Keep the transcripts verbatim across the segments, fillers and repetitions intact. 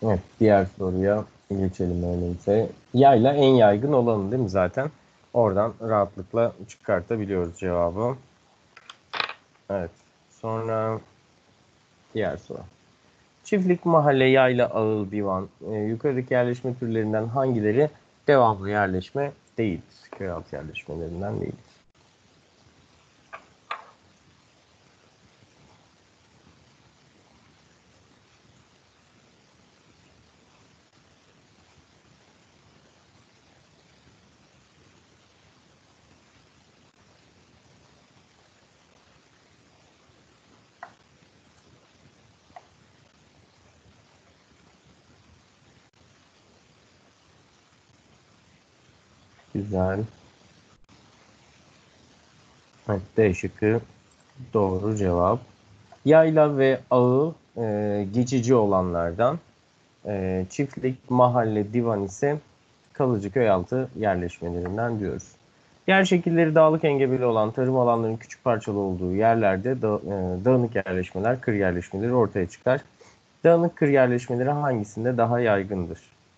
Evet, diğer soruya geçelim öyleyse. Yayla en yaygın olanı değil mi zaten? Oradan rahatlıkla çıkartabiliyoruz cevabı. Evet. Sonra diğer soru. Çiftlik, mahalle, yayla, ağıl, divan. E, yukarıdaki yerleşme türlerinden hangileri devamlı yerleşme değildir? Köyaltı yerleşmelerinden değildir. Güzel. Evet, D şıkkı doğru cevap. Yayla ve ağıl e, geçici olanlardan. E, çiftlik, mahalle, divan ise kalıcı köyaltı yerleşmelerinden diyoruz. Yer şekilleri dağlık engebeli olan tarım alanlarının küçük parçalı olduğu yerlerde da, e, dağınık yerleşmeler, kır yerleşmeleri ortaya çıkar. Dağınık kır yerleşmeleri hangisinde daha yaygındır?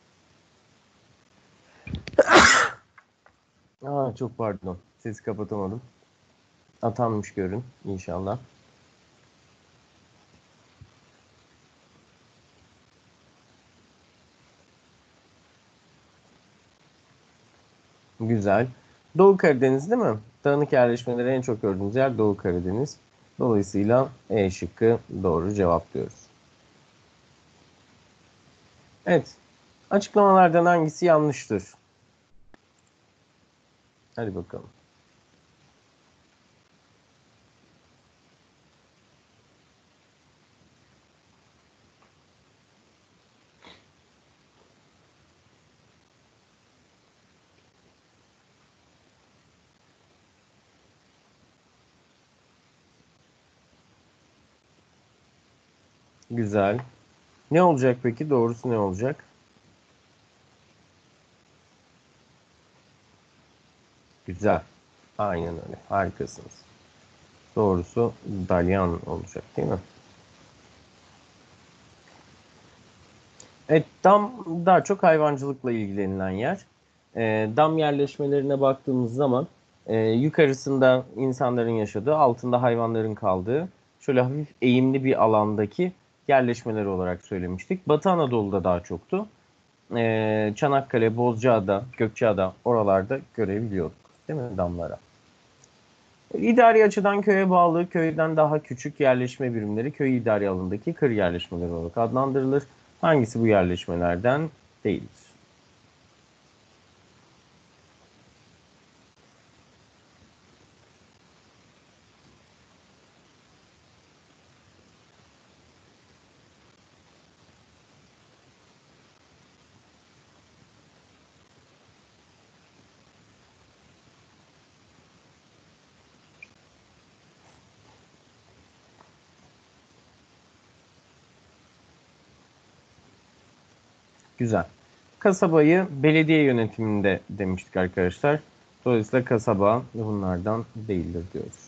Aa, çok pardon. Sesi kapatamadım. Atanmış görün inşallah. Güzel. Doğu Karadeniz değil mi? Dağınık yerleşmeleri en çok gördüğümüz yer Doğu Karadeniz. Dolayısıyla E şıkkı doğru cevap diyoruz. Evet. Açıklamalardan hangisi yanlıştır? Hadi bakalım. Güzel. Ne olacak peki? Doğrusu ne olacak? Güzel. Aynen öyle. Harikasınız. Doğrusu dalyan olacak değil mi? Evet, dam daha çok hayvancılıkla ilgilenilen yer. E, dam yerleşmelerine baktığımız zaman e, yukarısında insanların yaşadığı, altında hayvanların kaldığı şöyle hafif eğimli bir alandaki yerleşmeler olarak söylemiştik. Batı Anadolu'da daha çoktu. E, Çanakkale, Bozcaada, Gökçeada oralarda görebiliyorduk değil mi damlara? İdari açıdan köye bağlı, köyden daha küçük yerleşme birimleri köy idari alanındaki kır yerleşmeleri olarak adlandırılır. Hangisi bu yerleşmelerden değildir? Güzel. Kasabayı belediye yönetiminde demiştik arkadaşlar. Dolayısıyla kasaba bunlardan değildir diyoruz.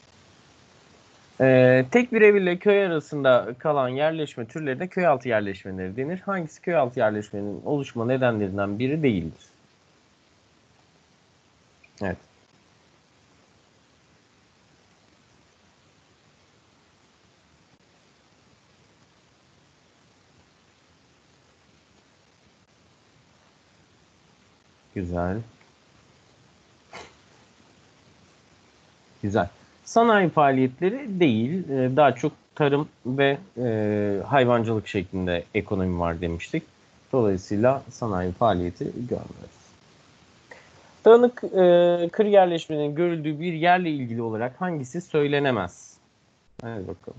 Ee, tek bir ev ile köy arasında kalan yerleşme türlerine köy altı yerleşmeleri denir. Hangisi köy altı yerleşmenin oluşma nedenlerinden biri değildir? Evet, güzel. Güzel. Sanayi faaliyetleri değil, e, daha çok tarım ve e, hayvancılık şeklinde ekonomi var demiştik. Dolayısıyla sanayi faaliyeti görmüyoruz. Dağınık e, kır yerleşmenin görüldüğü bir yerle ilgili olarak hangisi söylenemez? Hadi bakalım.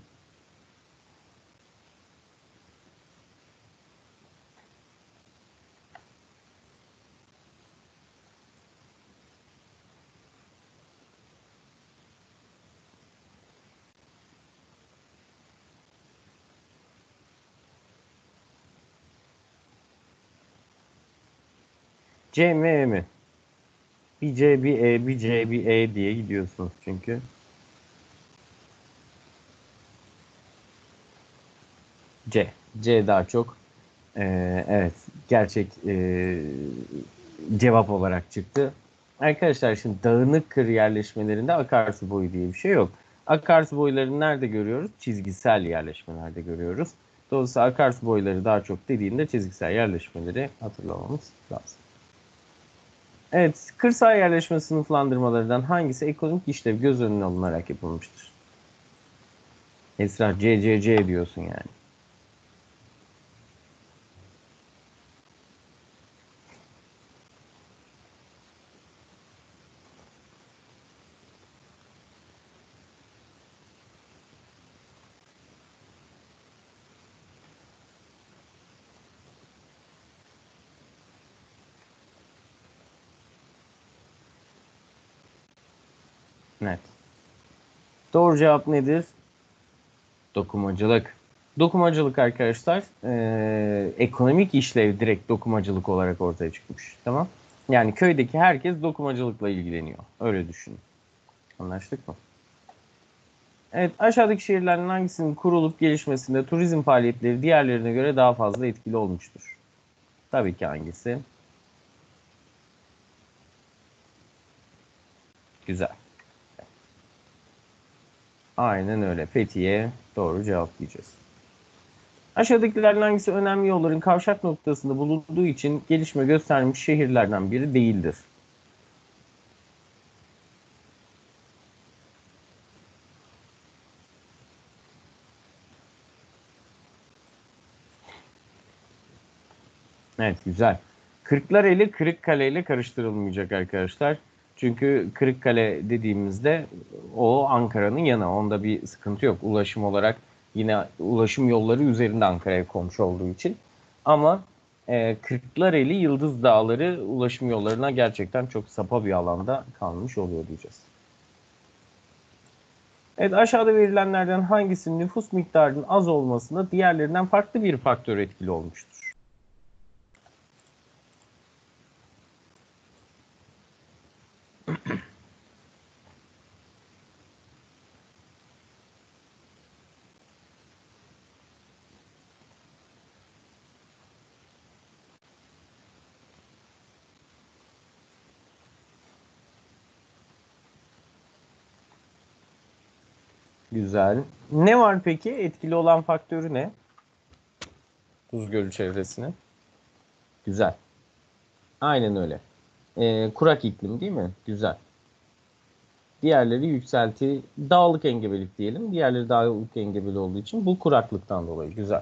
C mi E mi? Bir C bir E bir C bir E diye gidiyorsunuz çünkü. C. C daha çok Ee, evet, gerçek e, cevap olarak çıktı. Arkadaşlar şimdi dağınık kır yerleşmelerinde akarsu boyu diye bir şey yok. Akarsu boylarını nerede görüyoruz? Çizgisel yerleşmelerde görüyoruz. Dolayısıyla akarsu boyları daha çok dediğinde çizgisel yerleşmeleri hatırlamamız lazım. Evet, kırsal yerleşme sınıflandırmalarından hangisi ekonomik işlev göz önüne alınarak yapılmıştır? Esra C C C diyorsun yani. Evet. Doğru cevap nedir? Dokumacılık. Dokumacılık arkadaşlar e, ekonomik işlev direkt dokumacılık olarak ortaya çıkmış. Tamam. Yani köydeki herkes dokumacılıkla ilgileniyor. Öyle düşünün. Anlaştık mı? Evet, aşağıdaki şehirlerden hangisinin kurulup gelişmesinde turizm faaliyetleri diğerlerine göre daha fazla etkili olmuştur? Tabii ki hangisi? Güzel. Aynen öyle. Fethiye doğru cevap diyeceğiz. Aşağıdakilerden hangisi önemli yolların kavşak noktasında bulunduğu için gelişme göstermiş şehirlerden biri değildir? Evet, güzel. Kırklareli Kırıkkale ile karıştırılmayacak arkadaşlar. Çünkü Kırıkkale dediğimizde o Ankara'nın yanı. Onda bir sıkıntı yok. Ulaşım olarak yine ulaşım yolları üzerinde Ankara'ya komşu olduğu için. Ama e, Kırklareli Yıldız Dağları ulaşım yollarına gerçekten çok sapa bir alanda kalmış oluyor diyeceğiz. Evet, aşağıda verilenlerden hangisinin nüfus miktarının az olmasında diğerlerinden farklı bir faktör etkili olmuştur? Güzel. Ne var peki? Etkili olan faktörü ne? Tuz Gölü çevresine. Güzel. Aynen öyle. Ee, kurak iklim değil mi? Güzel. Diğerleri yükselti, dağlık engebelik diyelim. Diğerleri dağlık engebeli olduğu için bu kuraklıktan dolayı. Güzel.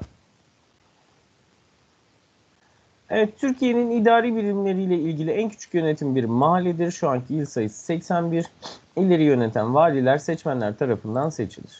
Evet, Türkiye'nin idari birimleriyle ilgili en küçük yönetim birimi mahalledir. Şu anki il sayısı seksen bir. İlleri yöneten valiler seçmenler tarafından seçilir.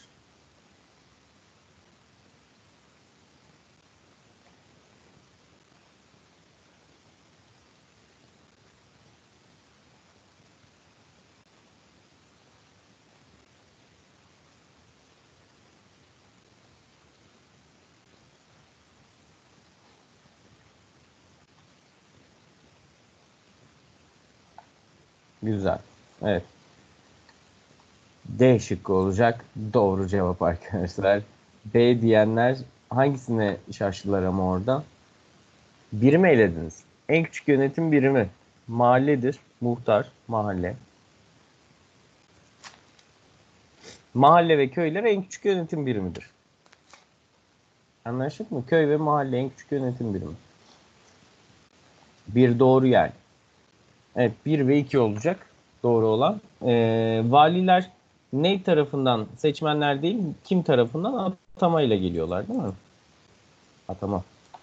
Güzel. Evet. D şıkkı olacak. Doğru cevap arkadaşlar. B diyenler hangisine şaştılar ama orada? Birimi elediniz. En küçük yönetim birimi mahalledir. Muhtar, mahalle. Mahalle ve köyler en küçük yönetim birimidir. Anlaştık mı? Köy ve mahalle en küçük yönetim birimi. Bir doğru yani. Evet, bir ve iki olacak. Doğru olan. Ee, valiler ne tarafından, seçmenler değil, kim tarafından atamayla geliyorlar değil mi? Atama.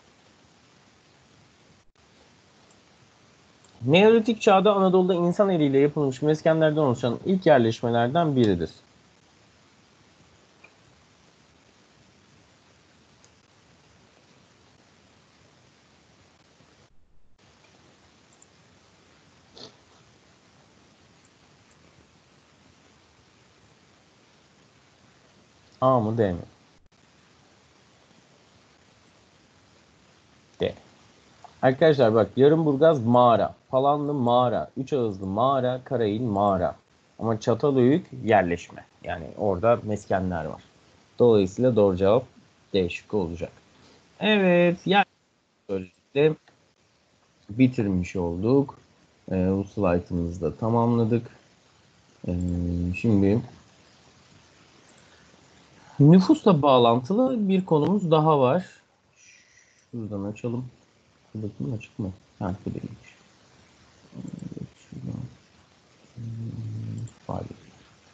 Neolitik çağda Anadolu'da insan eliyle yapılmış meskenlerden oluşan ilk yerleşmelerden biridir. A mı D mi? D. Arkadaşlar bak, Yarımburgaz mağara, Palanlı mağara, Üç Ağızlı mağara, Karayel mağara. Ama Çatalhöyük yerleşme. Yani orada meskenler var. Dolayısıyla doğru cevap D şıkkı olacak. Evet, ya Böylelikle bitirmiş olduk. E, bu slaytımızı da tamamladık. E, şimdi nüfusla bağlantılı bir konumuz daha var. Şuradan açalım. Bakayım açık mı? Ha, bu değilmiş. Şuradan. Faaliyet.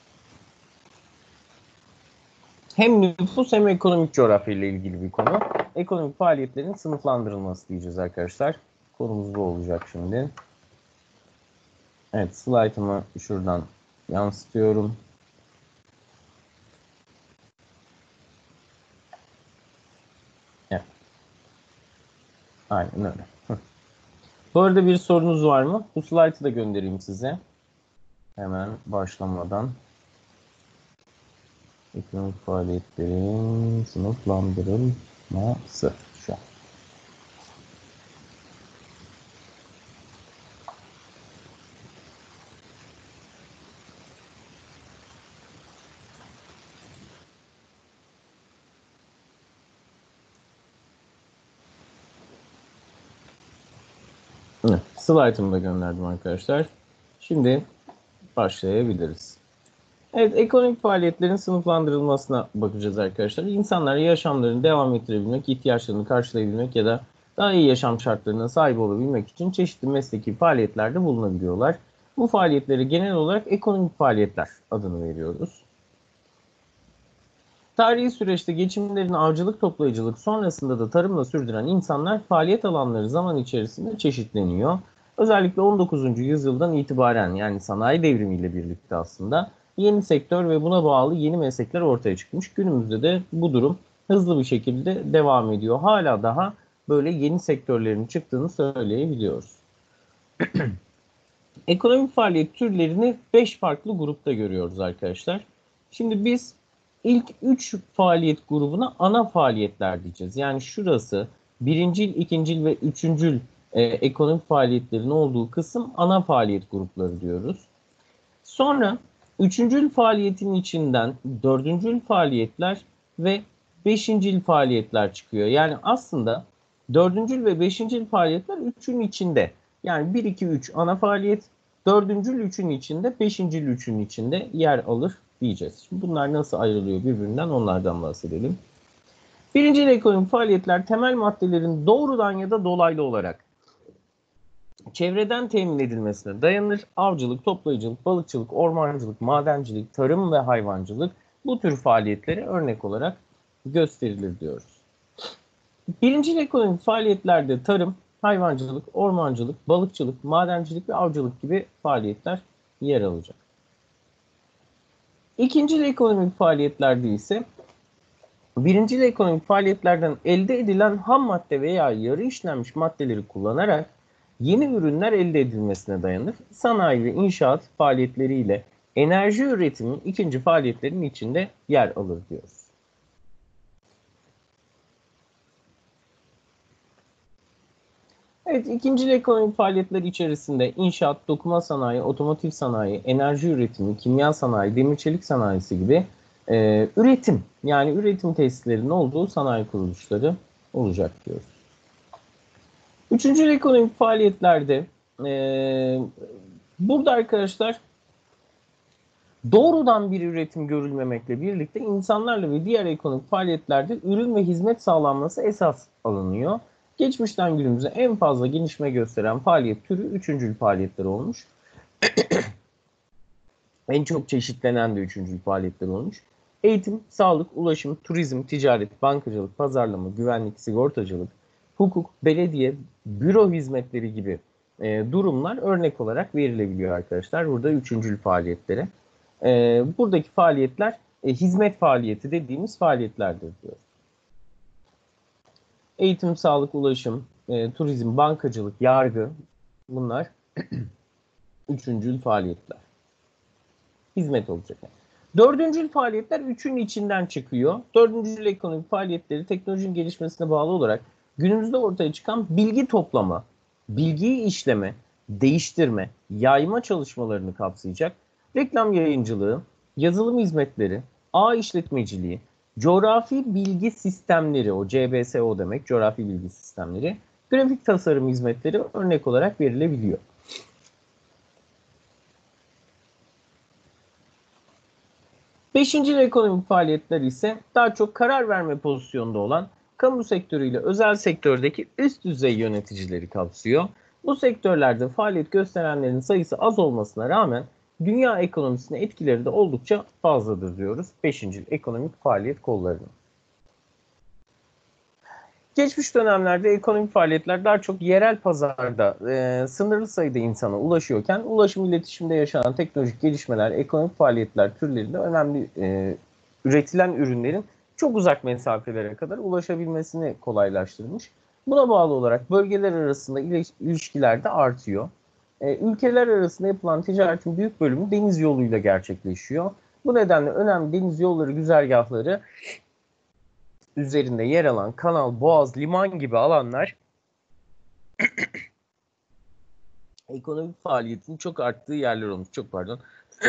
Hem nüfus hem ekonomik coğrafya ile ilgili bir konu. Ekonomik faaliyetlerin sınıflandırılması diyeceğiz arkadaşlar. Konumuz bu olacak şimdi. Evet, slaytımı şuradan yansıtıyorum. Evet. Aynen öyle. Bu arada bir sorunuz var mı? Bu slaytı da göndereyim size. Hemen başlamadan. Ekonomik faaliyetlerin sınıflandırılması şu an. Evet, slaytımı da gönderdim arkadaşlar. Şimdi başlayabiliriz. Evet, ekonomik faaliyetlerin sınıflandırılmasına bakacağız arkadaşlar. İnsanlar yaşamlarını devam ettirebilmek, ihtiyaçlarını karşılayabilmek ya da daha iyi yaşam şartlarına sahip olabilmek için çeşitli mesleki faaliyetlerde bulunabiliyorlar. Bu faaliyetlere genel olarak ekonomik faaliyetler adını veriyoruz. Tarihi süreçte geçimlerini avcılık, toplayıcılık, sonrasında da tarımla sürdüren insanlar faaliyet alanları zaman içerisinde çeşitleniyor. Özellikle on dokuzuncu yüzyıldan itibaren, yani sanayi devrimiyle birlikte aslında yeni sektör ve buna bağlı yeni meslekler ortaya çıkmış. Günümüzde de bu durum hızlı bir şekilde devam ediyor. Hala daha böyle yeni sektörlerin çıktığını söyleyebiliyoruz. Ekonomik faaliyet türlerini beş farklı grupta görüyoruz arkadaşlar. Şimdi biz ilk üç faaliyet grubuna ana faaliyetler diyeceğiz. Yani şurası birincil, ikincil ve üçüncül e, ekonomik faaliyetlerin olduğu kısım ana faaliyet grupları diyoruz. Sonra üçüncül faaliyetin içinden dördüncül faaliyetler ve beşincil faaliyetler çıkıyor. Yani aslında dördüncül ve beşincil faaliyetler üçün içinde. Yani bir, iki, üç ana faaliyet, dördüncül üçün içinde, beşincil üçün içinde yer alır diyeceğiz. Şimdi bunlar nasıl ayrılıyor birbirinden, onlardan bahsedelim. Birincil ekonomik faaliyetler temel maddelerin doğrudan ya da dolaylı olarak çevreden temin edilmesine dayanır. Avcılık, toplayıcılık, balıkçılık, ormancılık, madencilik, tarım ve hayvancılık bu tür faaliyetlere örnek olarak gösterilir diyoruz. Birincil ekonomik faaliyetlerde tarım, hayvancılık, ormancılık, balıkçılık, madencilik ve avcılık gibi faaliyetler yer alacak. İkincil ekonomik faaliyetlerde ise birincil ekonomik faaliyetlerden elde edilen ham madde veya yarı işlenmiş maddeleri kullanarak yeni ürünler elde edilmesine dayanır. Sanayi ve inşaat faaliyetleriyle enerji üretimi ikinci faaliyetlerin içinde yer alır diyoruz. Evet, ikinci ekonomik faaliyetler içerisinde inşaat, dokuma sanayi, otomotiv sanayi, enerji üretimi, kimya sanayi, demir çelik sanayisi gibi e, üretim, yani üretim tesislerinin olduğu sanayi kuruluşları olacak diyoruz. Üçüncü ekonomik faaliyetlerde e, burada arkadaşlar doğrudan bir üretim görülmemekle birlikte insanlarla ve diğer ekonomik faaliyetlerde ürün ve hizmet sağlanması esas alınıyor. Geçmişten günümüze en fazla gelişme gösteren faaliyet türü üçüncül faaliyetler olmuş. En çok çeşitlenen de üçüncül faaliyetler olmuş. Eğitim, sağlık, ulaşım, turizm, ticaret, bankacılık, pazarlama, güvenlik, sigortacılık, hukuk, belediye, büro hizmetleri gibi e, durumlar örnek olarak verilebiliyor arkadaşlar. Burada üçüncül faaliyetlere. E, buradaki faaliyetler e, hizmet faaliyeti dediğimiz faaliyetlerdir diyor. Eğitim, sağlık, ulaşım, e, turizm, bankacılık, yargı bunlar üçüncül faaliyetler. Hizmet olacak. Yani. Dördüncül faaliyetler üçün içinden çıkıyor. Dördüncül ekonomik faaliyetleri teknolojinin gelişmesine bağlı olarak günümüzde ortaya çıkan bilgi toplama, bilgiyi işleme, değiştirme, yayma çalışmalarını kapsayacak. Reklam yayıncılığı, yazılım hizmetleri, ağ işletmeciliği, coğrafi bilgi sistemleri, o C B S O demek, coğrafi bilgi sistemleri, grafik tasarım hizmetleri örnek olarak verilebiliyor. Beşinci ekonomik faaliyetler ise daha çok karar verme pozisyonunda olan kamu sektörüyle özel sektördeki üst düzey yöneticileri kapsıyor. Bu sektörlerde faaliyet gösterenlerin sayısı az olmasına rağmen dünya ekonomisine etkileri de oldukça fazladır diyoruz beşinci ekonomik faaliyet kollarını. Geçmiş dönemlerde ekonomik faaliyetler daha çok yerel pazarda e, sınırlı sayıda insana ulaşıyorken ulaşım iletişimde yaşanan teknolojik gelişmeler, ekonomik faaliyetler türlerinde önemli e, üretilen ürünlerin çok uzak mesafelere kadar ulaşabilmesini kolaylaştırmış. Buna bağlı olarak bölgeler arasında ilişkiler de artıyor. E, ülkeler arasında yapılan ticaretin büyük bölümü deniz yoluyla gerçekleşiyor. Bu nedenle önemli deniz yolları, güzergahları üzerinde yer alan kanal, boğaz, liman gibi alanlar ekonomik faaliyetin çok arttığı yerler olmuş. Çok pardon.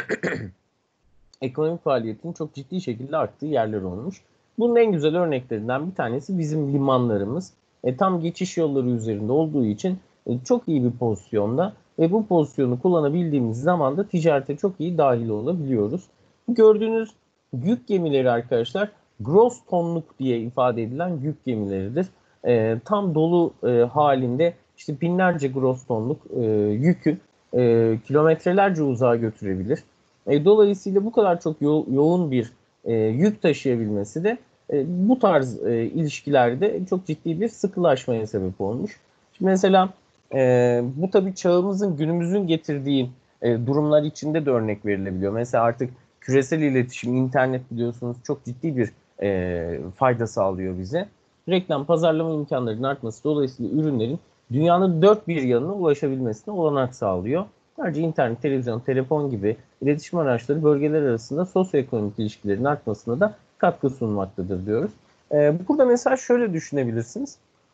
Ekonomik faaliyetin çok ciddi şekilde arttığı yerler olmuş. Bunun en güzel örneklerinden bir tanesi bizim limanlarımız. E, tam geçiş yolları üzerinde olduğu için e, çok iyi bir pozisyonda ve bu pozisyonu kullanabildiğimiz zaman da ticarete çok iyi dahil olabiliyoruz. Gördüğünüz yük gemileri arkadaşlar gross tonluk diye ifade edilen yük gemileridir. E, tam dolu e, halinde işte binlerce gross tonluk e, yükü e, kilometrelerce uzağa götürebilir. E, dolayısıyla bu kadar çok yo yoğun bir e, yük taşıyabilmesi de e, bu tarz e, ilişkilerde çok ciddi bir sıkılaşmaya sebep olmuş. Şimdi mesela e, bu tabii çağımızın, günümüzün getirdiği e, durumlar içinde de örnek verilebiliyor. Mesela artık küresel iletişim, internet biliyorsunuz çok ciddi bir e, fayda sağlıyor bize. Reklam, pazarlama imkanlarının artması dolayısıyla ürünlerin dünyanın dört bir yanına ulaşabilmesine olanak sağlıyor. Ayrıca internet, televizyon, telefon gibi iletişim araçları bölgeler arasında sosyoekonomik ilişkilerin artmasına da katkı sunmaktadır diyoruz. Ee, burada mesela şöyle düşünebilirsiniz.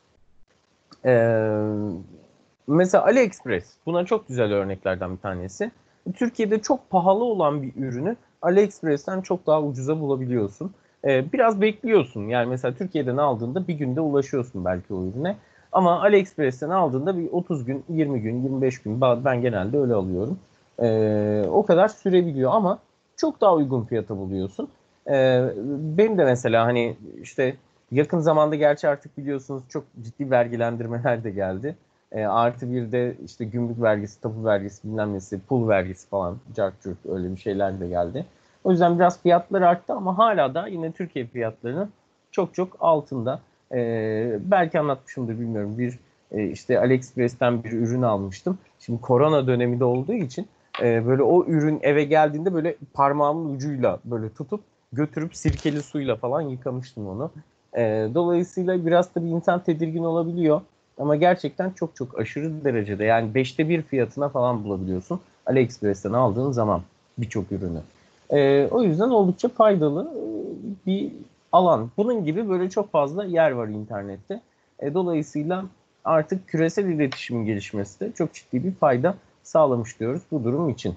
Ee, mesela AliExpress buna çok güzel örneklerden bir tanesi. Türkiye'de çok pahalı olan bir ürünü AliExpress'ten çok daha ucuza bulabiliyorsun. Ee, biraz bekliyorsun. Yani mesela Türkiye'den aldığında bir günde ulaşıyorsun belki o ürüne. Ama AliExpress'ten aldığında bir otuz gün, yirmi gün, yirmi beş gün ben genelde öyle alıyorum. Ee, o kadar sürebiliyor ama çok daha uygun fiyata buluyorsun. Ee, benim de mesela hani işte yakın zamanda gerçi artık biliyorsunuz çok ciddi vergilendirmeler de geldi. E, artı bir de işte gümrük vergisi, tapu vergisi, bilmem nesi, pul vergisi falan, cart curt öyle bir şeyler de geldi. O yüzden biraz fiyatlar arttı ama hala da yine Türkiye fiyatlarının çok çok altında. E, belki anlatmışımdır bilmiyorum. Bir e, işte AliExpress'ten bir ürün almıştım. Şimdi korona döneminde olduğu için e, böyle o ürün eve geldiğinde böyle parmağımın ucuyla böyle tutup götürüp sirkeli suyla falan yıkamıştım onu. E, dolayısıyla biraz da bir insan tedirgin olabiliyor. Ama gerçekten çok çok aşırı derecede yani beşte bir fiyatına falan bulabiliyorsun AliExpress'ten aldığın zaman birçok ürünü. E, o yüzden oldukça faydalı bir alan. Bunun gibi böyle çok fazla yer var internette. E, dolayısıyla artık küresel iletişimin gelişmesi de çok ciddi bir fayda sağlamış diyoruz bu durum için.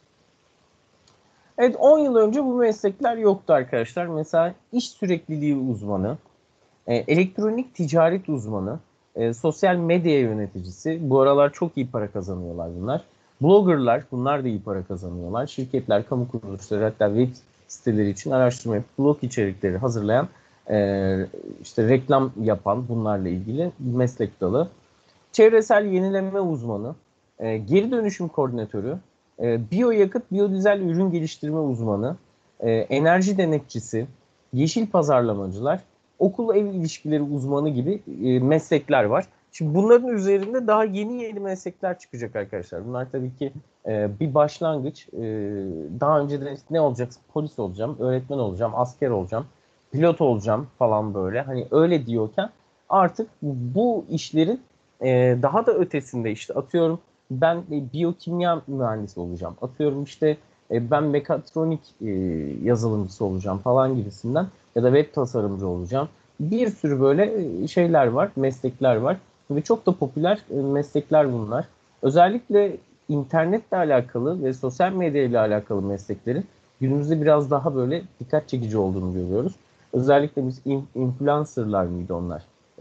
Evet, on yıl önce bu meslekler yoktu arkadaşlar. Mesela iş sürekliliği uzmanı, e, elektronik ticaret uzmanı, e, sosyal medya yöneticisi. Bu aralar çok iyi para kazanıyorlar bunlar. Bloggerlar, bunlar da iyi para kazanıyorlar. Şirketler, kamu kuruluşları hatta web siteleri için araştırma yapıp blog içerikleri hazırlayan, e, işte reklam yapan bunlarla ilgili meslek dalı. Çevresel yenileme uzmanı, e, geri dönüşüm koordinatörü, e, biyoyakıt, biyodizel ürün geliştirme uzmanı, e, enerji denetçisi, yeşil pazarlamacılar, okul ev ilişkileri uzmanı gibi e, meslekler var. Şimdi bunların üzerinde daha yeni yeni meslekler çıkacak arkadaşlar. Bunlar tabii ki e, bir başlangıç. E, daha önce de ne olacaksın? Polis olacağım, öğretmen olacağım, asker olacağım, pilot olacağım falan böyle. Hani öyle diyorken artık bu işlerin e, daha da ötesinde işte atıyorum ben e, biyokimya mühendisi olacağım. Atıyorum işte e, ben mekatronik e, yazılımcısı olacağım falan gibisinden ya da web tasarımcı olacağım. Bir sürü böyle e, şeyler var, meslekler var ve çok da popüler e, meslekler bunlar. Özellikle internetle alakalı ve sosyal medya ile alakalı mesleklerin günümüzde biraz daha böyle dikkat çekici olduğunu görüyoruz. Özellikle biz in, influencerlar mıydı onlar?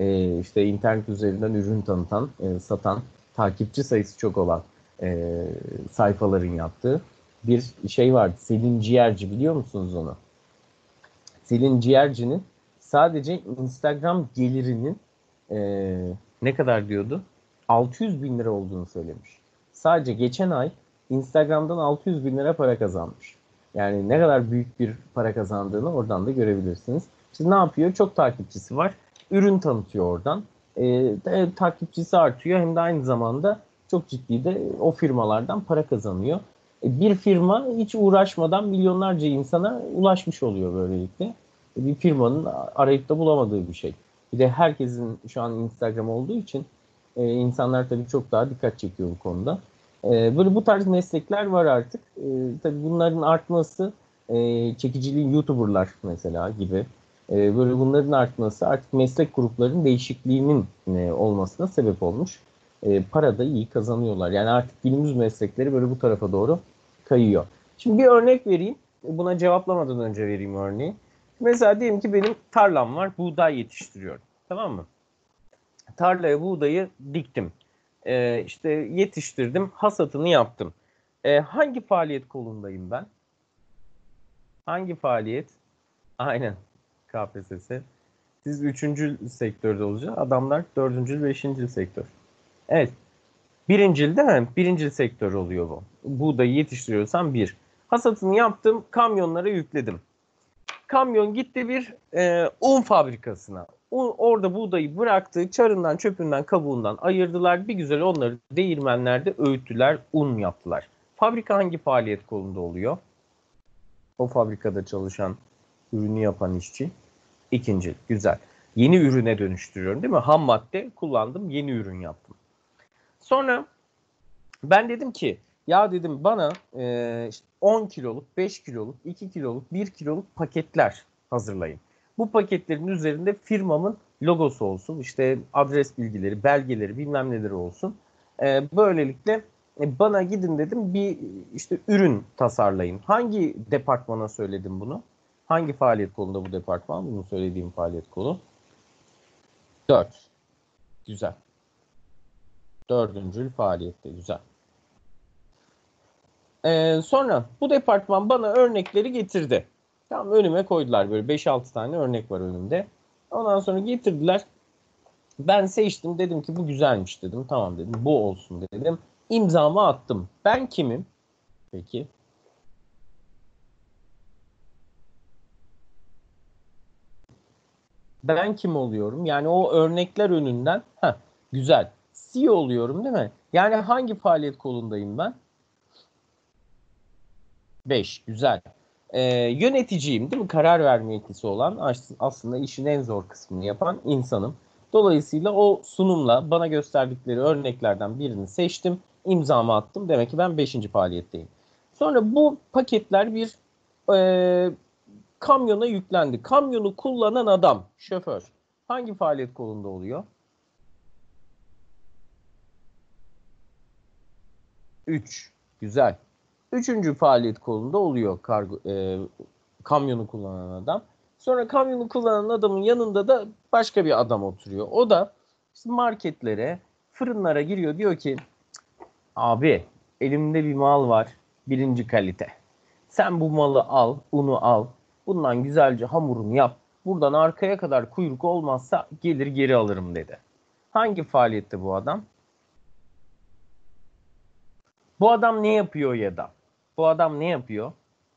e, işte internet üzerinden ürün tanıtan, e, satan, takipçi sayısı çok olan e, sayfaların yaptığı bir şey vardı. Selin Ciğerci, biliyor musunuz onu? Selin Ciğerci'nin sadece Instagram gelirinin e, ne kadar diyordu? altı yüz bin lira olduğunu söylemiş. Sadece geçen ay Instagram'dan altı yüz bin lira para kazanmış. Yani ne kadar büyük bir para kazandığını oradan da görebilirsiniz. Şimdi ne yapıyor? Çok takipçisi var. Ürün tanıtıyor oradan. E, de, takipçisi artıyor. Hem de aynı zamanda çok ciddi de o firmalardan para kazanıyor. E, bir firma hiç uğraşmadan milyonlarca insana ulaşmış oluyor böylelikle. Bir firmanın arayıp da bulamadığı bir şey. Bir de herkesin şu an Instagram olduğu için e, insanlar tabii çok daha dikkat çekiyor bu konuda. E, böyle bu tarz meslekler var artık. E, tabii bunların artması, e, çekiciliğin YouTuber'lar mesela gibi, e, böyle bunların artması artık meslek gruplarının değişikliğinin e, olmasına sebep olmuş. E, para da iyi kazanıyorlar. Yani artık günümüz meslekleri böyle bu tarafa doğru kayıyor. Şimdi bir örnek vereyim. Buna cevaplamadan önce vereyim örneği. Mesela diyelim ki benim tarlam var, buğday yetiştiriyorum. Tamam mı? Tarlaya buğdayı diktim. Ee, işte yetiştirdim, hasatını yaptım. Ee, hangi faaliyet kolundayım ben? Hangi faaliyet? Aynen. K P S S. Siz üçüncü sektörde olacak. Adamlar dördüncü, beşinci sektör. Evet. Birincil değil mi? Birincil sektör oluyor bu. Buğdayı yetiştiriyorsam bir. Hasatını yaptım, kamyonlara yükledim. Kamyon gitti bir e, un fabrikasına. Un, orada buğdayı bıraktı. Çarından, çöpünden, kabuğundan ayırdılar. Bir güzel onları değirmenlerde öğüttüler, un yaptılar. Fabrika hangi faaliyet kolunda oluyor? O fabrikada çalışan, ürünü yapan işçi. İkinci, güzel. Yeni ürüne dönüştürüyorum değil mi? Ham madde kullandım, yeni ürün yaptım. Sonra ben dedim ki, ya dedim bana e, işte on kiloluk, beş kiloluk, iki kiloluk, bir kiloluk paketler hazırlayın. Bu paketlerin üzerinde firmamın logosu olsun, işte adres bilgileri, belgeleri, bilmem neleri olsun. E, böylelikle e, bana gidin dedim, bir işte ürün tasarlayın. Hangi departmana söyledim bunu? Hangi faaliyet kolunda bu departman? Bunu söylediğim faaliyet kolu. Dört. Güzel. Dördüncül faaliyette güzel. Ee, sonra bu departman bana örnekleri getirdi. Tam önüme koydular, böyle beş altı tane örnek var önümde. Ondan sonra getirdiler. Ben seçtim, dedim ki bu güzelmiş dedim. Tamam dedim, bu olsun dedim. İmzamı attım. Ben kimim? Peki. Ben kim oluyorum? Yani o örnekler önünden, ha güzel. C E O oluyorum değil mi? Yani hangi faaliyet kolundayım ben? Beş. Güzel. Ee, yöneticiyim değil mi? Karar verme yetkisi olan, aslında işin en zor kısmını yapan insanım. Dolayısıyla o sunumla bana gösterdikleri örneklerden birini seçtim. İmzamı attım. Demek ki ben beşinci faaliyetteyim. Sonra bu paketler bir e, kamyona yüklendi. Kamyonu kullanan adam, şoför, hangi faaliyet kolunda oluyor? Üç. Güzel. Üçüncü faaliyet kolunda oluyor kargo, e, kamyonu kullanan adam. Sonra kamyonu kullanan adamın yanında da başka bir adam oturuyor. O da işte marketlere, fırınlara giriyor. Diyor ki, abi elimde bir mal var, birinci kalite. Sen bu malı al, unu al. Bundan güzelce hamurunu yap. Buradan arkaya kadar kuyruk olmazsa gelir geri alırım dedi. Hangi faaliyette bu adam? Bu adam ne yapıyor ya da? Bu adam ne yapıyor?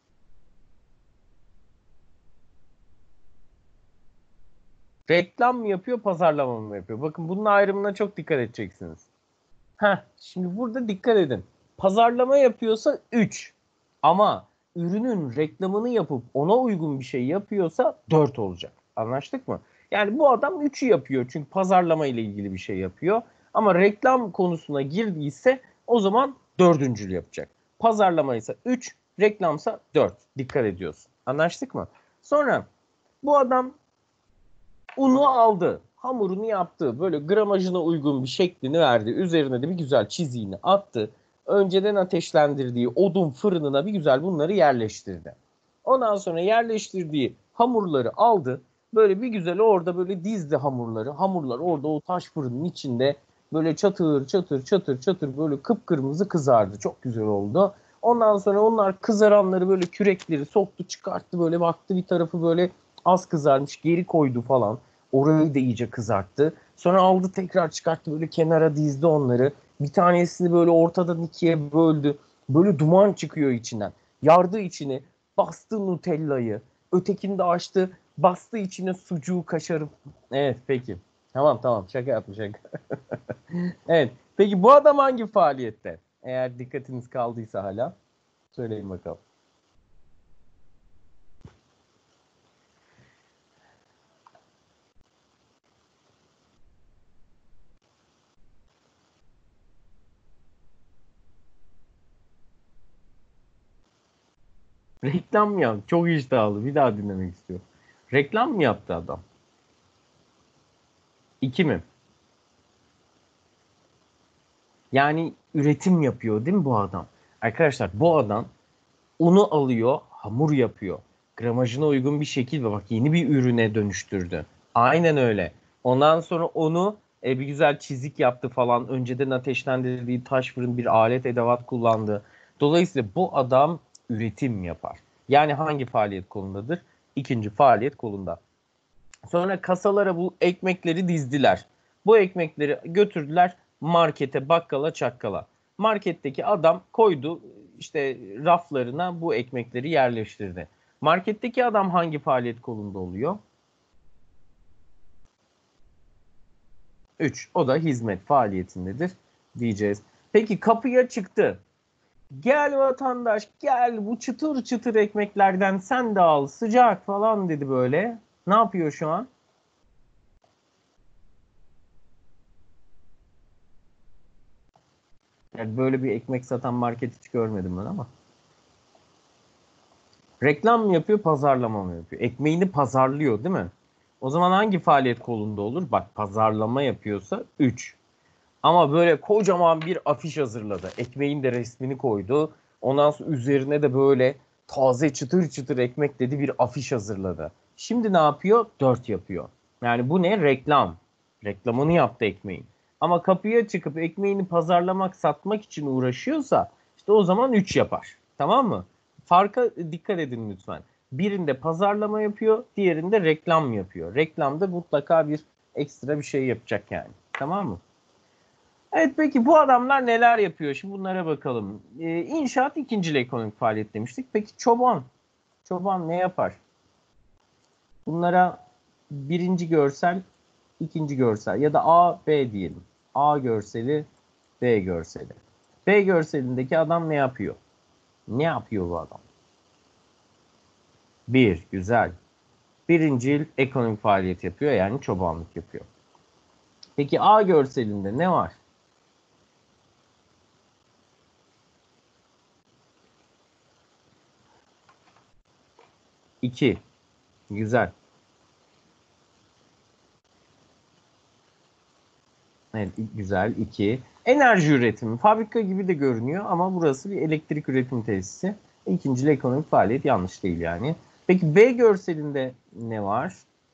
Reklam mı yapıyor, pazarlama mı yapıyor? Bakın bunun ayrımına çok dikkat edeceksiniz. Heh, şimdi burada dikkat edin. Pazarlama yapıyorsa üç. Ama ürünün reklamını yapıp ona uygun bir şey yapıyorsa dört olacak. Anlaştık mı? Yani bu adam üçü yapıyor. Çünkü pazarlama ile ilgili bir şey yapıyor. Ama reklam konusuna girdiyse o zaman dördüncül yapacak. Pazarlama ise üç, reklamsa dört. Dikkat ediyorsun. Anlaştık mı? Sonra bu adam unu aldı, hamurunu yaptı, böyle gramajına uygun bir şeklini verdi. Üzerine de bir güzel çiziğini attı. Önceden ateşlendirdiği odun fırınına bir güzel bunları yerleştirdi. Ondan sonra yerleştirdiği hamurları aldı. Böyle bir güzel orada böyle dizdi hamurları. Hamurlar orada o taş fırının içinde böyle çatır çatır çatır çatır böyle kıpkırmızı kızardı. Çok güzel oldu. Ondan sonra onlar kızaranları böyle kürekleri soktu çıkarttı, böyle baktı bir tarafı böyle az kızarmış, geri koydu falan. Orayı da iyice kızarttı. Sonra aldı tekrar çıkarttı, böyle kenara dizdi onları. Bir tanesini böyle ortadan ikiye böldü. Böyle duman çıkıyor içinden. Yardı içini, bastı Nutella'yı. Ötekini de açtı, bastı içine sucuğu, kaşarı. Evet peki. Tamam tamam, şaka yapmış şaka. Evet. Peki bu adam hangi faaliyette? Eğer dikkatiniz kaldıysa hala. Söyleyin bakalım. Reklam mı yaptı? Çok iştahlı. Bir daha dinlemek istiyor. Reklam mı yaptı adam? İki mi? Yani üretim yapıyor değil mi bu adam? Arkadaşlar bu adam unu alıyor, hamur yapıyor. Gramajına uygun bir şekilde bak yeni bir ürüne dönüştürdü. Aynen öyle. Ondan sonra onu e, bir güzel çizik yaptı falan. Önceden ateşlendirdiği taş fırın bir alet edevat kullandı. Dolayısıyla bu adam üretim yapar. Yani hangi faaliyet kolundadır? İkinci faaliyet kolunda. Sonra kasalara bu ekmekleri dizdiler. Bu ekmekleri götürdüler markete, bakkala, çakkala. Marketteki adam koydu işte raflarına bu ekmekleri yerleştirdi. Marketteki adam hangi faaliyet kolunda oluyor? Üç. O da hizmet faaliyetindedir diyeceğiz. Peki kapıya çıktı. Gel vatandaş gel, bu çıtır çıtır ekmeklerden sen de al, sıcak falan dedi böyle. Ne yapıyor şu an? Yani böyle bir ekmek satan market hiç görmedim ben ama. Reklam mı yapıyor, pazarlama mı yapıyor? Ekmeğini pazarlıyor değil mi? O zaman hangi faaliyet kolunda olur? Bak pazarlama yapıyorsa üç. Ama böyle kocaman bir afiş hazırladı. Ekmeğin de resmini koydu. Ondan sonra üzerine de böyle taze çıtır çıtır ekmek dedi bir afiş hazırladı. Şimdi ne yapıyor? Dört yapıyor. Yani bu ne? Reklam. Reklamını yaptı ekmeğin. Ama kapıya çıkıp ekmeğini pazarlamak, satmak için uğraşıyorsa işte o zaman üç yapar. Tamam mı? Farka dikkat edin lütfen. Birinde pazarlama yapıyor, diğerinde reklam yapıyor. Reklamda mutlaka bir ekstra bir şey yapacak yani. Tamam mı? Evet peki bu adamlar neler yapıyor? Şimdi bunlara bakalım. Ee, inşaat ikincil ekonomik faaliyet demiştik. Peki çoban. Çoban ne yapar? Bunlara birinci görsel, ikinci görsel ya da A, B diyelim. A görseli, B görseli. B görselindeki adam ne yapıyor? Ne yapıyor bu adam? Bir, güzel. Birincil ekonomik faaliyet yapıyor yani çobanlık yapıyor. Peki A görselinde ne var? İki, güzel. Evet, güzel. İki. Enerji üretimi. Fabrika gibi de görünüyor ama burası bir elektrik üretim tesisi. İkincil ekonomik faaliyet yanlış değil yani. Peki B görselinde ne var?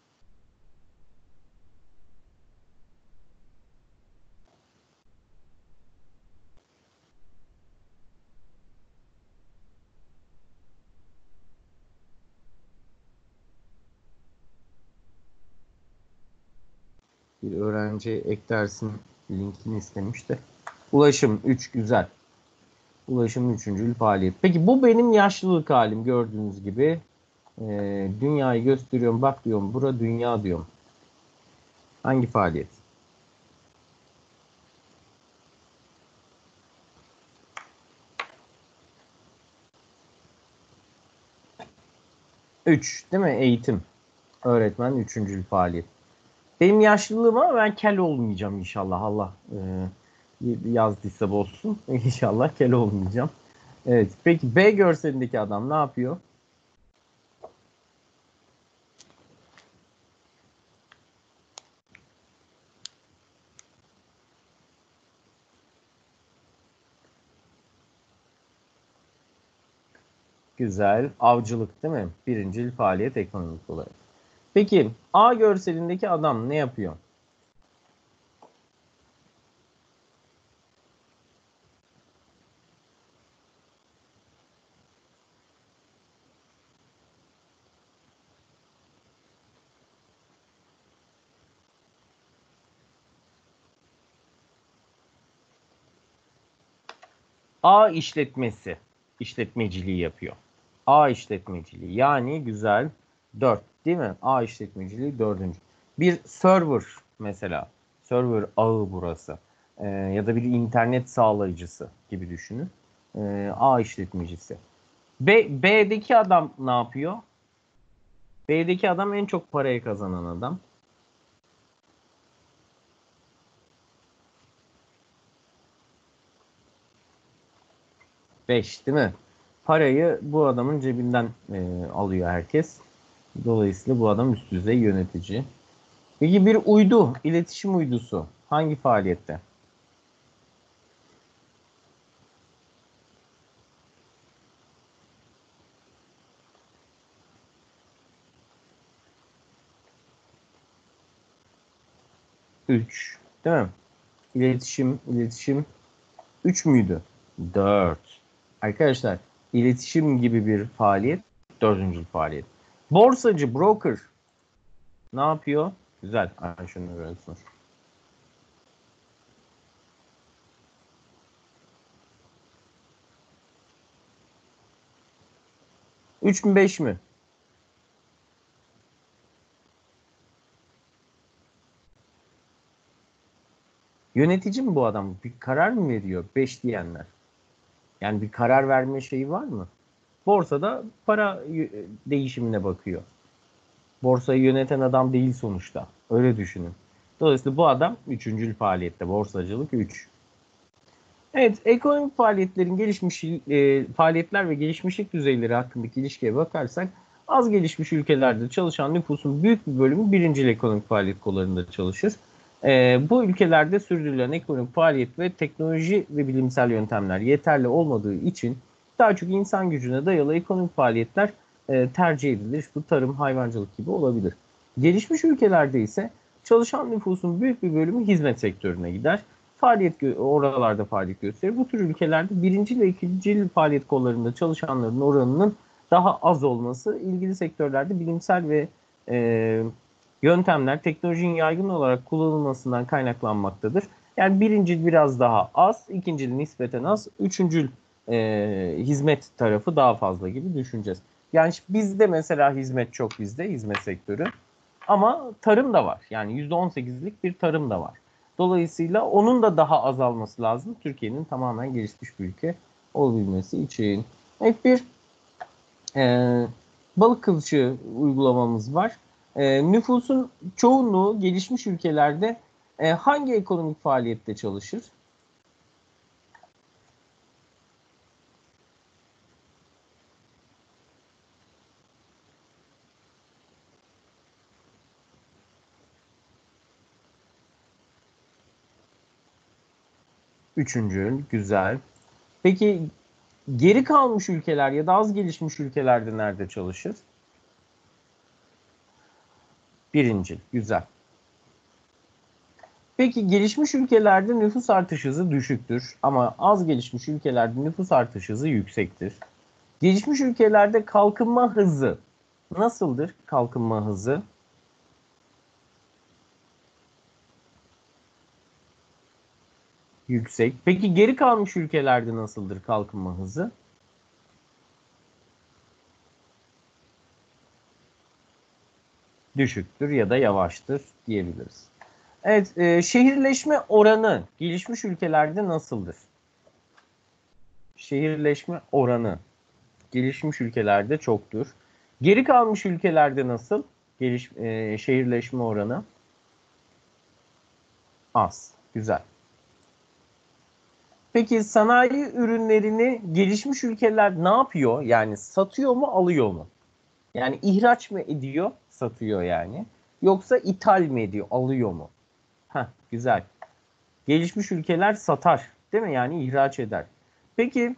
Bir öğrenci ek dersin linkini istemiş de. Ulaşım üç güzel. Ulaşım üçüncül faaliyet. Peki bu benim yaşlılık halim gördüğünüz gibi. Ee, dünyayı gösteriyorum. Bak diyorum bura dünya diyorum. Hangi faaliyet? Üç değil mi? Eğitim. Öğretmen üçüncül faaliyet. Benim yaşlılığım ama ben kel olmayacağım inşallah. Allah e, yazdıysa bozsun. İnşallah kel olmayacağım. Evet. Peki B görselindeki adam ne yapıyor? Güzel. Avcılık değil mi? Birincil faaliyet ekonomik olarak. Peki A görselindeki adam ne yapıyor? A işletmesi, işletmeciliği yapıyor. A işletmeciliği yani güzel dört değil mi? A işletmeciliği dördüncü. Bir server mesela. Server ağı burası. Ee, ya da bir internet sağlayıcısı gibi düşünün. Ee, A işletmecisi. B, B'deki adam ne yapıyor? B'deki adam en çok parayı kazanan adam. Beş değil mi? Parayı bu adamın cebinden e, alıyor herkes. Dolayısıyla bu adam üst düzey yönetici. Peki bir uydu, iletişim uydusu hangi faaliyette? Üç, değil mi? İletişim, iletişim üç müydü? Dört. Arkadaşlar, iletişim gibi bir faaliyet, dördüncü faaliyet. Borsacı, broker ne yapıyor? Güzel. Ayşenur öğretmen. Üç mü beş mi? Yönetici mi bu adam? Bir karar mı veriyor? Beş diyenler. Yani bir karar verme şeyi var mı? Borsada para değişimine bakıyor. Borsayı yöneten adam değil sonuçta. Öyle düşünün. Dolayısıyla bu adam üçüncül faaliyette. Borsacılık üç. Evet, ekonomik faaliyetlerin gelişmiş e, faaliyetler ve gelişmişlik düzeyleri hakkındaki ilişkiye bakarsak az gelişmiş ülkelerde çalışan nüfusun büyük bir bölümü birincil ekonomik faaliyet kollarında çalışır. E, bu ülkelerde sürdürülen ekonomik faaliyet ve teknoloji ve bilimsel yöntemler yeterli olmadığı için daha çok insan gücüne dayalı ekonomik faaliyetler e, tercih edilir. Bu tarım, hayvancılık gibi olabilir. Gelişmiş ülkelerde ise çalışan nüfusun büyük bir bölümü hizmet sektörüne gider. Faaliyet oralarda faaliyet gösterir. Bu tür ülkelerde birinci ve ikinci faaliyet kollarında çalışanların oranının daha az olması ilgili sektörlerde bilimsel ve e, yöntemler teknolojinin yaygın olarak kullanılmasından kaynaklanmaktadır. Yani birincil biraz daha az, ikincil nispeten az, üçüncül e, hizmet tarafı daha fazla gibi düşüneceğiz. Yani bizde mesela hizmet çok bizde, hizmet sektörü. Ama tarım da var. Yani yüzde on sekizlik bir tarım da var. Dolayısıyla onun da daha azalması lazım. Türkiye'nin tamamen gelişmiş bir ülke olabilmesi için. Evet bir e, balık kılçığı uygulamamız var. E, nüfusun çoğunluğu gelişmiş ülkelerde e, hangi ekonomik faaliyette çalışır? Üçüncü, güzel. Peki geri kalmış ülkeler ya da az gelişmiş ülkelerde nerede çalışır? Birinci, güzel. Peki gelişmiş ülkelerde nüfus artış hızı düşüktür ama az gelişmiş ülkelerde nüfus artış hızı yüksektir. Gelişmiş ülkelerde kalkınma hızı nasıldır? Kalkınma hızı yüksek. Peki geri kalmış ülkelerde nasıldır kalkınma hızı? Düşüktür ya da yavaştır diyebiliriz. Evet, e, şehirleşme oranı gelişmiş ülkelerde nasıldır? Şehirleşme oranı gelişmiş ülkelerde çoktur. Geri kalmış ülkelerde nasıl? Geliş, e, şehirleşme oranı az. Güzel. Peki sanayi ürünlerini gelişmiş ülkeler ne yapıyor? Yani satıyor mu, alıyor mu? Yani ihraç mı ediyor, satıyor yani? Yoksa ithal mi ediyor, alıyor mu? Heh, güzel. Gelişmiş ülkeler satar, değil mi? Yani ihraç eder. Peki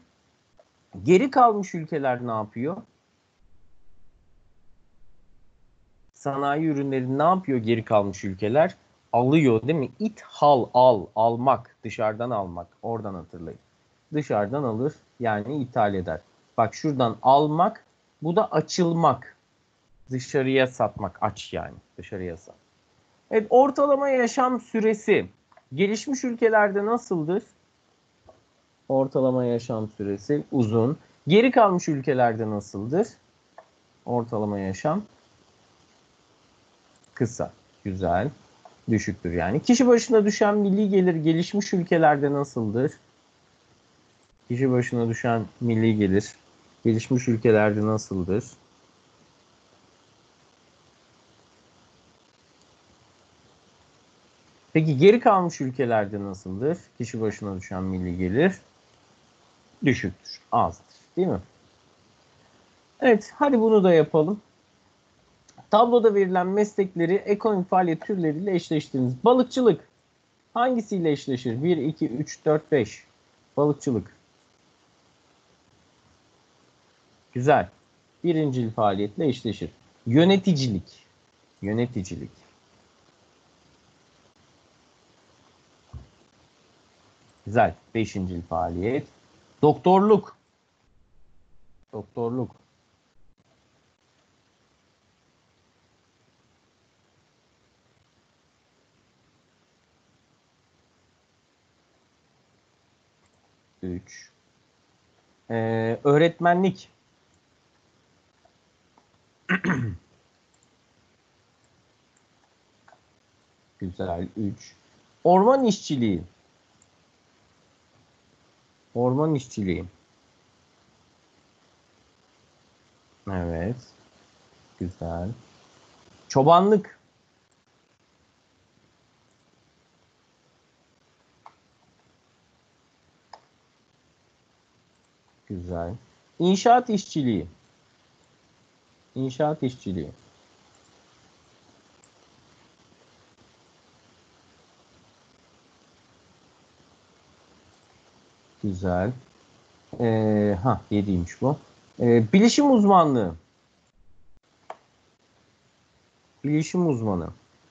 geri kalmış ülkeler ne yapıyor? sanayi ürünleri ne yapıyor geri kalmış ülkeler? Alıyor değil mi? İthal, al, almak, dışarıdan almak. Oradan hatırlayın. Dışarıdan alır yani ithal eder. Bak şuradan almak, bu da açılmak. Dışarıya satmak, aç yani dışarıya sat. Evet, ortalama yaşam süresi gelişmiş ülkelerde nasıldır? Ortalama yaşam süresi uzun. Geri kalmış ülkelerde nasıldır? Ortalama yaşam kısa. Güzel. Düşüktür yani. Kişi başına düşen milli gelir gelişmiş ülkelerde nasıldır? Kişi başına düşen milli gelir gelişmiş ülkelerde nasıldır? Peki geri kalmış ülkelerde nasıldır? Kişi başına düşen milli gelir düşüktür, azdır. Değil mi? Evet, hadi bunu da yapalım. Tabloda verilen meslekleri ekonomik faaliyet türleriyle eşleştiriniz. Balıkçılık hangisiyle eşleşir? bir, iki, üç, dört, beş. Balıkçılık. Güzel. Birincil faaliyetle eşleşir. Yöneticilik. Yöneticilik. Güzel. Beşincil faaliyet. Doktorluk. Doktorluk. Üç. Ee, öğretmenlik. Güzel. Üç. Orman işçiliği. Orman işçiliği. Evet. Güzel. Çobanlık. Güzel. İnşaat işçiliği. İnşaat işçiliği. Güzel. Ee, ha yediymiş bu. Ee, bilişim uzmanlığı. Bilişim uzmanı.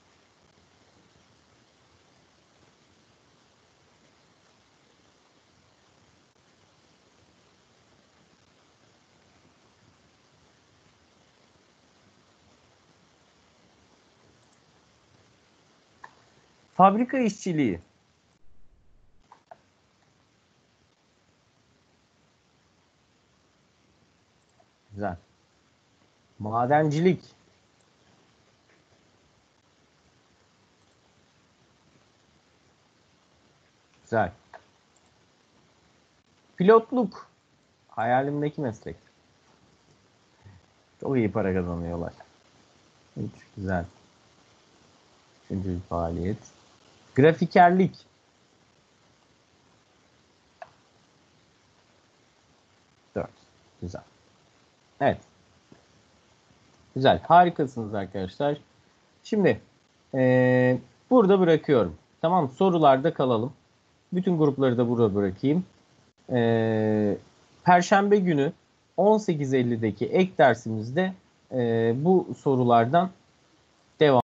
Fabrika işçiliği. Güzel. Madencilik. Güzel. Pilotluk. Hayalimdeki meslek. Çok iyi para kazanıyorlar. Üç. Güzel. Üçüncü faaliyet. Grafikerlik. Dört. Güzel. Evet. Güzel. Harikasınız arkadaşlar. Şimdi ee, burada bırakıyorum. Tamam, sorularda kalalım. Bütün grupları da burada bırakayım. Ee, Perşembe günü on sekiz ellideki ek dersimizde e, bu sorulardan